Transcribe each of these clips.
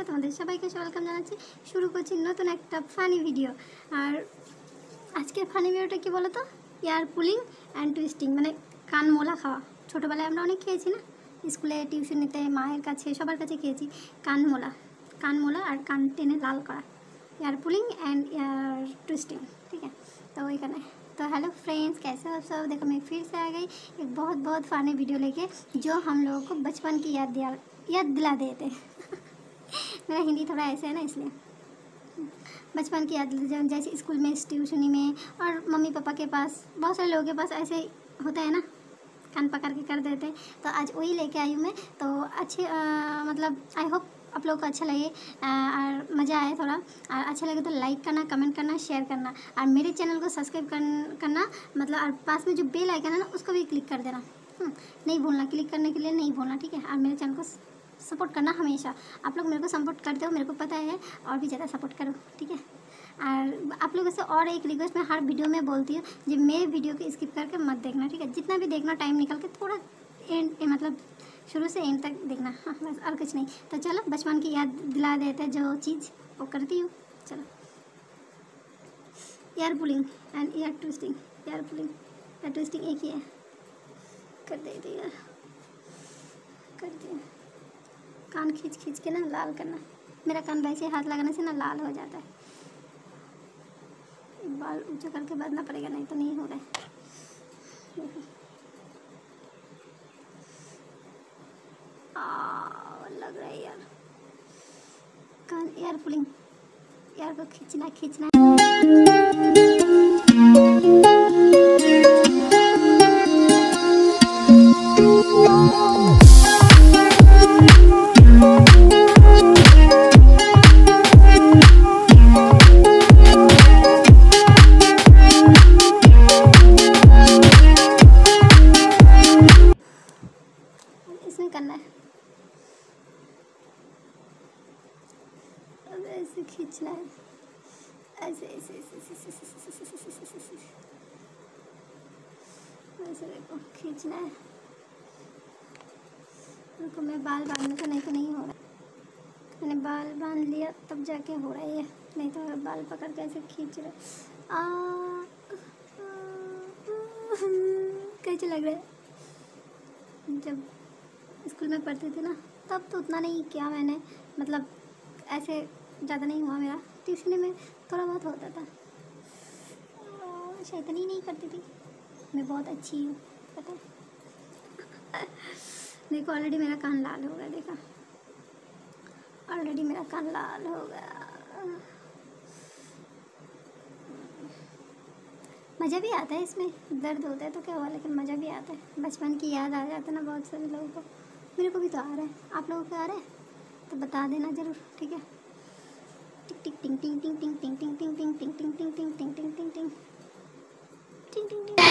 সাথে তোমাদের সবাইকে ওয়েলকাম জানাচ্ছি। শুরু করছি নতুন একটা ফানি ভিডিও। আর আজকের ফানি ভিডিওটা কি বলো তো, ইয়ার পুলিং অ্যান্ড টুইস্টিং, মানে কান মোলা খাওয়া। ছোটোবেলায় আমরা অনেক খেয়েছি না, স্কুলে টিউশন নিতে, মায়ের কাছে, সবার কাছে খেয়েছি কান মোলা আর কান টেনে লাল করা, ear pulling and ear twisting. ठीक है, तो वही करना है। तो हेलो फ्रेंड्स, कैसे हो सब। देखो मैं फिर से आ गई एक बहुत फ़नी वीडियो लेके, जो हम लोगों को बचपन की याद दिला देते मेरा हिंदी थोड़ा ऐसे है ना, इसलिए बचपन की याद, जैसे स्कूल में, ट्यूशनी में और मम्मी पापा के पास, बहुत सारे लोगों के पास ऐसे होता है ना, कान पकड़ के कर देते। तो आज वही लेके आई हूँ मैं। तो अच्छे मतलब आई होप आप लोगों को अच्छा लगे और मज़ा आए थोड़ा। और अच्छा लगे तो लाइक करना, कमेंट करना, शेयर करना, और मेरे चैनल को सब्सक्राइब करना, मतलब और पास में जो बेल आइकन है ना, उसको भी क्लिक कर देना। नहीं भूलना, क्लिक करने के लिए नहीं भूलना, ठीक है। और मेरे चैनल को सपोर्ट करना हमेशा। आप लोग मेरे को सपोर्ट करते हो, मेरे को पता है, और भी ज़्यादा सपोर्ट करो, ठीक है। और आप लोगों से और एक रिक्वेस्ट मैं हर वीडियो में बोलती हूँ, जो मेरे वीडियो को स्किप करके मत देखना, ठीक है। जितना भी देखना टाइम निकाल के थोड़ा एंड, मतलब शुरू से एंड तक देखना, हाँ बस, और कुछ नहीं। तो चलो बचपन की याद दिला देते जो चीज़ वो करती हूँ। चलो, ear pulling and ear twisting. Ear pulling ear twisting एक ही है, कर देते यार, कर दिया। कान खींच के ना लाल करना। मेरा कान वैसे हाथ लगाने से ना लाल हो जाता है। बाल ऊंचा करके बांधना पड़ेगा, नहीं तो नहीं हो रहा है। लग रहा है यार, कान यार पुलिंग, यार को खींचना इसमें करना है, ऐसे खींचना है, ऐसे देखो खींचना है। उनको मैं बाल बांधने का, नहीं तो नहीं हो रहा। मैंने बाल बांध लिया तब जाके हो रहा है ये, नहीं तो बाल पकड़ के ऐसे खींच रहे। कैसे लग रहा है। जब स्कूल में पढ़ती थी ना, तब तो उतना नहीं किया मैंने, मतलब ऐसे ज़्यादा नहीं हुआ मेरा। ट्यूशन में थोड़ा बहुत होता था, शैतानी नहीं करती थी मैं, बहुत अच्छी हूँ, पता है। देखो ऑलरेडी मेरा कान लाल हो गया, देखा, ऑलरेडी मेरा कान लाल हो गया। मज़ा भी आता है इसमें, दर्द होता है तो क्या हुआ, लेकिन मज़ा भी आता है। बचपन की याद आ जाता है ना बहुत सारे लोगों को, मेरे को भी तो आ रहा है। आप लोगों को आ रहा है तो बता देना ज़रूर, ठीक है। टिक टिक टिंग टिंग टिंग टिंग टिंग टिंग टिंग टिंग टिंग टिंग टिंग टिंग टिंग टिंग टिंग टिंग टिंग टिंग टिंग।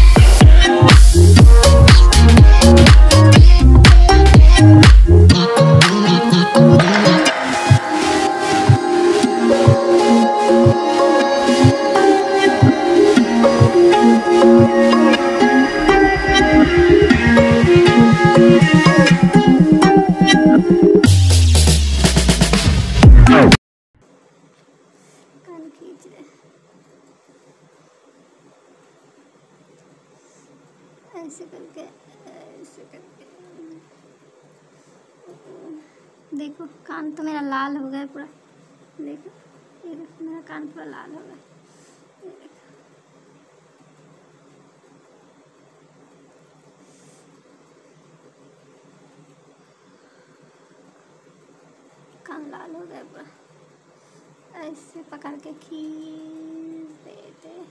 ऐसे करके देखो, कान तो मेरा लाल हो गया पूरा। देखो ये देखो, मेरा कान पूरा लाल हो गया, ये देखो। कान लाल हो गया पूरा। ऐसे पकड़ के खींच देते हैं।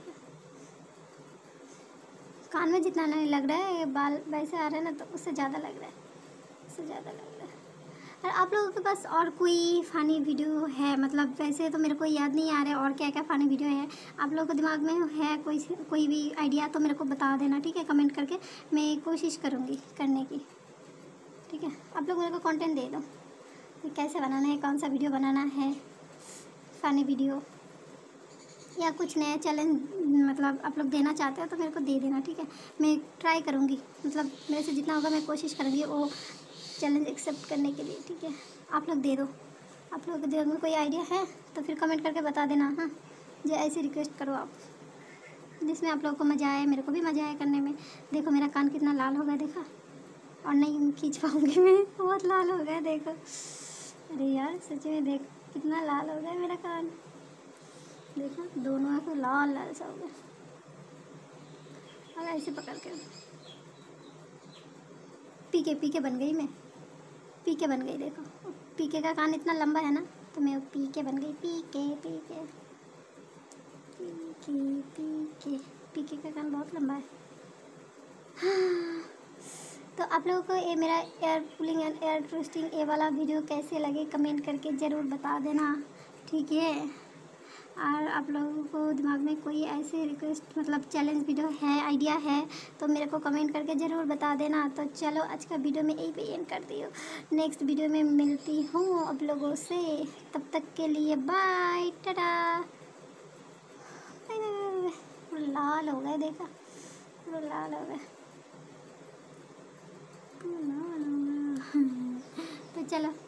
कान में जितना नहीं लग रहा है, ये बाल वैसे आ रहे हैं ना, तो उससे ज़्यादा लग रहा है, उससे ज़्यादा लग रहा है। और आप लोगों के पास और कोई फ़नी वीडियो है, मतलब वैसे तो मेरे को याद नहीं आ रहा है और क्या क्या फ़नी वीडियो है, आप लोगों के दिमाग में है कोई भी आइडिया तो मेरे को बता देना, ठीक है। कमेंट करके मैं कोशिश करूँगी करने की, ठीक है। आप लोग मेरे को कंटेंट दे दो कि कैसे बनाना है, कौन सा वीडियो बनाना है, फ़नी वीडियो या कुछ नया चैलेंज, मतलब आप लोग देना चाहते हो तो मेरे को दे देना, ठीक है। मैं ट्राई करूँगी, मतलब मेरे से जितना होगा मैं कोशिश करूँगी वो चैलेंज एक्सेप्ट करने के लिए, ठीक है। आप लोग दे दो, आप लोगों के दिमाग में कोई आइडिया है तो फिर कमेंट करके बता देना। हाँ, जो ऐसी रिक्वेस्ट करो आप, जिसमें आप लोगों को मज़ा आए, मेरे को भी मज़ा आया करने में। देखो मेरा कान कितना लाल हो गया, देखा, और नहीं खींच पाऊँगी मैं, बहुत लाल हो गया देखो। अरे यार सच में देख कितना लाल हो गया मेरा कान, देखो दोनों आँखें लाल लाल सा हो गया। और ऐसे पकड़ के पीके बन गई मैं, पीके बन गई। देखो पीके का कान इतना लंबा है ना, तो मैं पीके बन गई। पीके पीके पीके पीके पीके का कान बहुत लंबा है। हाँ। तो आप लोगों को ये मेरा air pulling and air twisting ये वाला वीडियो कैसे लगे कमेंट करके ज़रूर बता देना, ठीक है। और आप लोगों को दिमाग में कोई ऐसे रिक्वेस्ट मतलब चैलेंज वीडियो है, आइडिया है, तो मेरे को कमेंट करके ज़रूर बता देना। तो चलो आज का वीडियो में यही पे एंड करती हूँ, नेक्स्ट वीडियो में मिलती हूँ आप लोगों से, तब तक के लिए बाय, टाटा। लाल हो गए, देखा पूरा लाल हो गया, पूरा लाल हो गया। तो चलो।